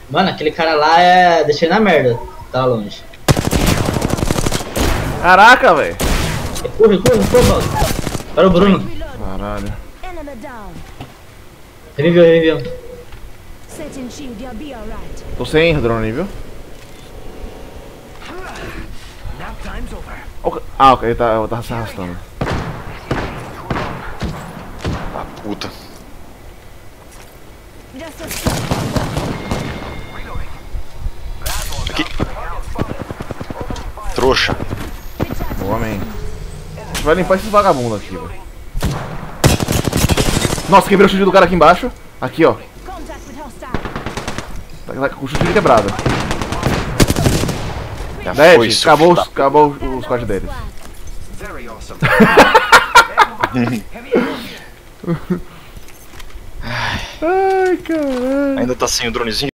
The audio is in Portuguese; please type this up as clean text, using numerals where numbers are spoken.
Mano, aquele cara lá é... deixei na merda. Tá longe. Caraca, velho. Corre, mano. Para o Bruno. Caralho. Reviveu. Tô sem drone, viu? Ah, ok, ele tá se arrastando. Ah, puta. Aqui. Trouxa. Boa, man. A gente vai limpar esses vagabundos aqui, velho. Nossa, quebrei o chute do cara aqui embaixo. Aqui, ó. Tá com o chute quebrado. Dead, acabou o squad deles. Ai, caralho. Ainda tá sem o dronezinho.